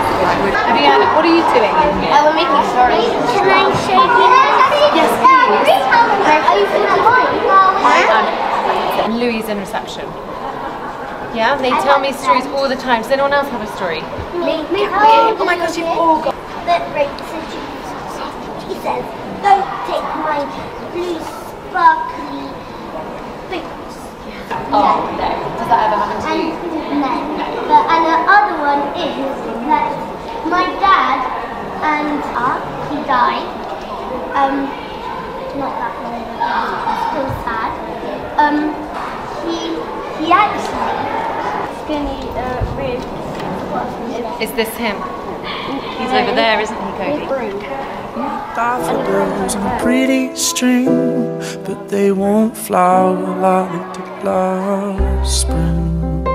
What are you doing in here? We're making stories. Can I show you? Yes, please. Are you Louis in reception. Yeah, they tell me stories all the time. Does anyone else have a story? Me. Oh my gosh, you've all got. She says, don't take my blue sparkly boots. Oh no. Does that ever happen to you? No. And the other one is that my dad and he died. Not that long ago. Still sad. He actually skinny Is this him? He's over there, isn't he, Cody? Daffodils on a pretty string, but they won't flower like the last spring.